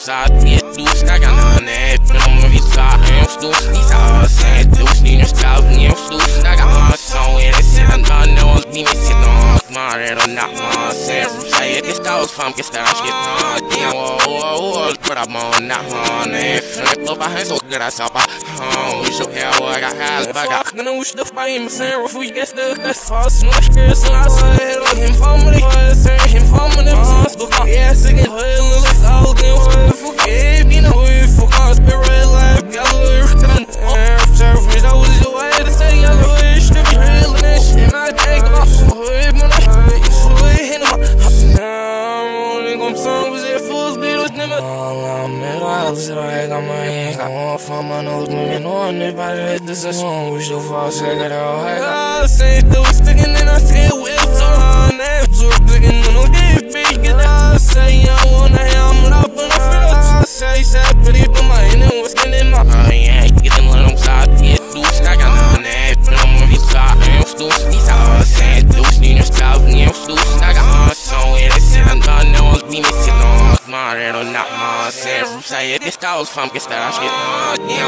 sabe, du ska gana ne, não me visa, eu estou snisa, sem tu sninho estava, eu estou snaga, são eles se andam, não me ensinam, mas eu não sei, sei que está os fam que está escrito, tinha o para mão na mão, né, flip para resolver graça para, isso é o agarrado, baga, não estou bem, mas eu fui guest the fast, não esqueço, I said him family, I said him family, but yes, again, let's all go forget, you know, if I can't spirit life, gallery, surface, I was away to say I wish to be real and that shit, I take off, when I hit him, I'm only gonna song was it full speed with them. All I'm at, I was like, I'm a hand, I want from my nose, moving on, everybody hit this a song, we so far, so I got all I say, though, sticking in, I say, well, so hard, now, so sticking in, no deep, big, I say, I wanna hammer up, and I feel, I say, sad, but it put my hand in, what's getting in my eye, getting little side, get loose, I got nothing, but I'm gonna be tired, I'm still snisa, saying, loose, need your style, I'm still snaga, so it is, I'm done, no one's being missing, no, my little not my self, say it, this house from gets that shit, yeah,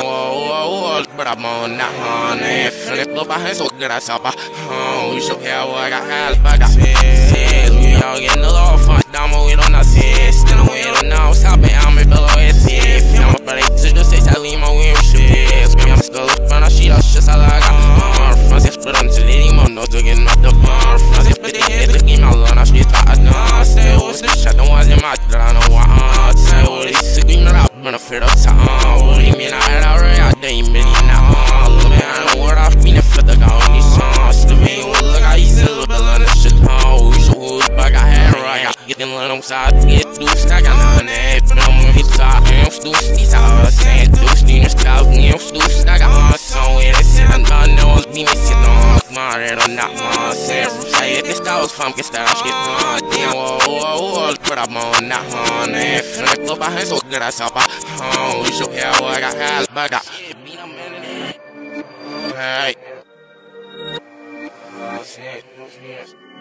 but I'm on that one, flip up my hands, so good, I saw, you should have what I got, but I said, we all getting a lot of fun, down, we don't know, still, we don't know, stop it, I'm a below it, if I'm a buddy, to just say, I leave my wheel, shit, I'm still up on a sheet, I'll just I like, Francis, but I'm still letting my nose again, not the bar, Francis, but they hit the game, I'll learn, I should I know, say, what's the shot, don't want them out, I don't know what, say, what is sipping it up, when I feel up, what do you mean, I had already, I didn't mean it now, look at what I've been for the guy, these songs, to me, look, I used to look on the shit, we should hold back, I had right, getting little side, get loose, I got nothing, but I'm gonna hit side, I'm still snisa, saying, loose, need your style, I'm still snaga, so it is, I'm done, no one's being missing, no, my little not my self, say it, this house from gets that shit, yeah, but I'm on that one, flip up my hands, so good, I saw, we should have what I got, but I hey.